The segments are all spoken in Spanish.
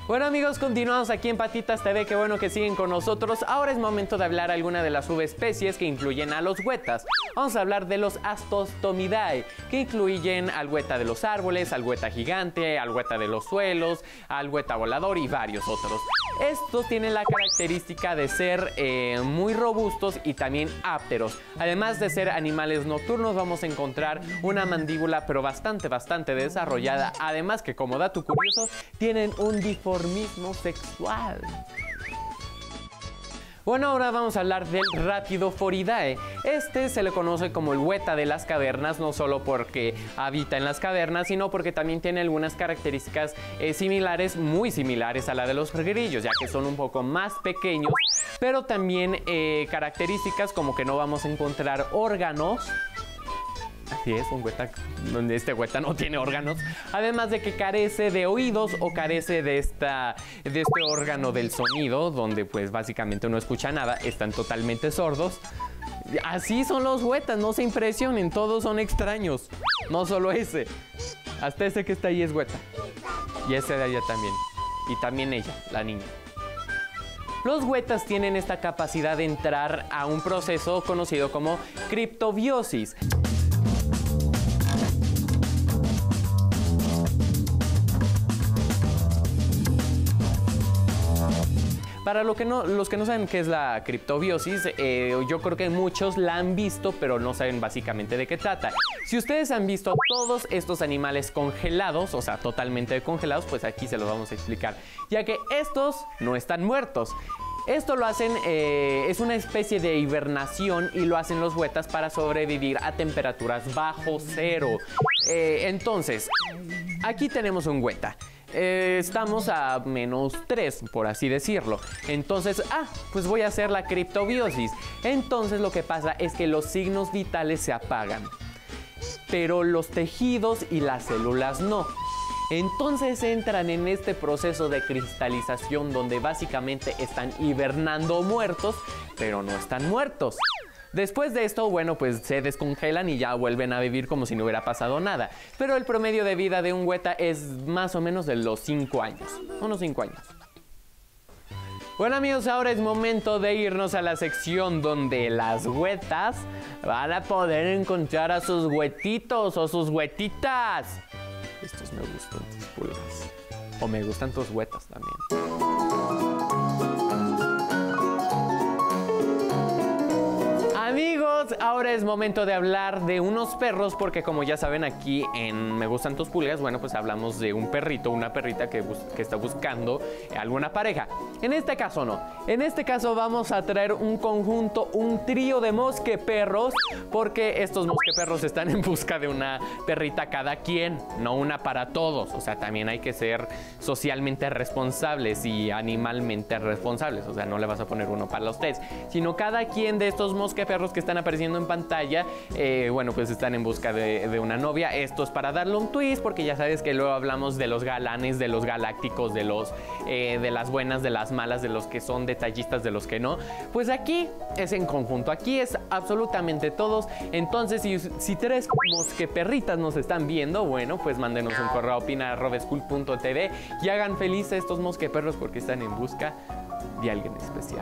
Bueno amigos, continuamos aquí en Patitas TV, qué bueno que siguen con nosotros. Ahora es momento de hablar alguna de las subespecies que incluyen a los huetas. Vamos a hablar de los Astostomidae, que incluyen al hueta de los árboles, al hueta gigante, al hueta de los suelos, al hueta volador y varios otros. Estos tienen la característica de ser muy robustos y también ápteros. Además de ser animales nocturnos, vamos a encontrar una mandíbula pero bastante desarrollada. Además que, como dato curioso, tienen un dimorfismo sexual. Bueno, ahora vamos a hablar del Rhaphidophoridae. Este se le conoce como el hueta de las cavernas, no solo porque habita en las cavernas, sino porque también tiene algunas características similares, muy similares a la de los grillos, ya que son un poco más pequeños, pero también características como que no vamos a encontrar órganos. Así es, un hueta, donde este hueta no tiene órganos. Además de que carece de oídos o carece de este órgano del sonido, donde pues básicamente no escucha nada, están totalmente sordos. Así son los huetas, no se impresionen, todos son extraños. No solo ese, hasta ese que está ahí es hueta. Y ese de allá también. Y también ella, la niña. Los huetas tienen esta capacidad de entrar a un proceso conocido como criptobiosis. Para los que no saben qué es la criptobiosis, yo creo que muchos la han visto, pero no saben básicamente de qué trata. Si ustedes han visto todos estos animales congelados, o sea, totalmente congelados, pues aquí se los vamos a explicar, ya que estos no están muertos. Esto lo hacen, es una especie de hibernación y lo hacen los huetas para sobrevivir a temperaturas bajo cero. Entonces, aquí tenemos un hueta. Estamos a -3, por así decirlo. Entonces, pues voy a hacer la criptobiosis. Entonces lo que pasa es que los signos vitales se apagan, pero los tejidos y las células no. Entonces entran en este proceso de cristalización donde básicamente están hibernando muertos, pero no están muertos. Después de esto, bueno, pues se descongelan y ya vuelven a vivir como si no hubiera pasado nada. Pero el promedio de vida de un hueta es más o menos de los 5 años. Unos 5 años. Bueno amigos, ahora es momento de irnos a la sección donde las huetas van a poder encontrar a sus huetitos o sus huetitas. Estos me gustan tus pulgas. O me gustan tus huetas también. Amigos, ahora es momento de hablar de unos perros, porque como ya saben aquí en Me Gustan Tus Pulgas, bueno, pues hablamos de un perrito, una perrita que está buscando alguna pareja. En este caso no, en este caso vamos a traer un conjunto, un trío de mosqueperros, porque estos mosqueperros están en busca de una perrita cada quien, no una para todos. O sea, también hay que ser socialmente responsables y animalmente responsables. O sea, no le vas a poner uno para los tres, sino cada quien de estos mosqueperros que están apareciendo en pantalla, bueno, pues están en busca de una novia. Esto es para darle un twist, porque ya sabes que luego hablamos de los galanes, de los galácticos, de las buenas, de las malas, de los que son detallistas, de los que no. Pues aquí es en conjunto, aquí es absolutamente todos. Entonces, si 3 mosqueperritas nos están viendo, bueno, pues mándenos un correo a opina@school.tv y hagan felices a estos mosqueperros porque están en busca de alguien especial.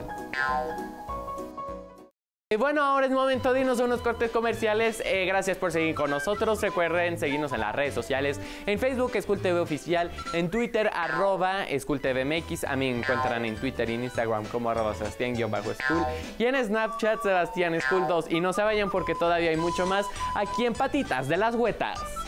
Bueno, ahora es momento de irnos a unos cortes comerciales. Gracias por seguir con nosotros. Recuerden seguirnos en las redes sociales. En Facebook, School TV Oficial. En Twitter, @SchoolTVMX. A mí me encuentran en Twitter y en Instagram como @Sebastián_School. Y en Snapchat, Sebastián School 2. Y no se vayan porque todavía hay mucho más aquí en Patitas de las Huetas.